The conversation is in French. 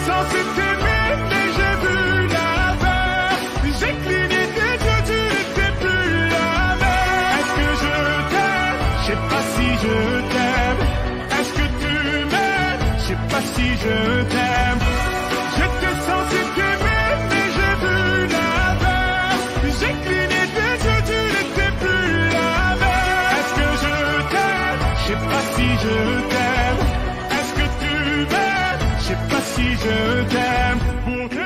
censé t'aimer, mais j'ai vu l'inverse. J'ai cligné des yeux, tu n'étais plus la même. Est-ce que je t'aime? Je sais pas si je t'aime. Est-ce que tu m'aimes? Je sais pas si je t'aime. J'étais censé t'aimer, mais j'ai vu l'inverse. J'ai cligné des yeux, tu n'étais plus la même. Est-ce que je t'aime? Je sais pas si je t'aime. Est-ce que tu m'aimes? Je sais pas si je t'aime. Pour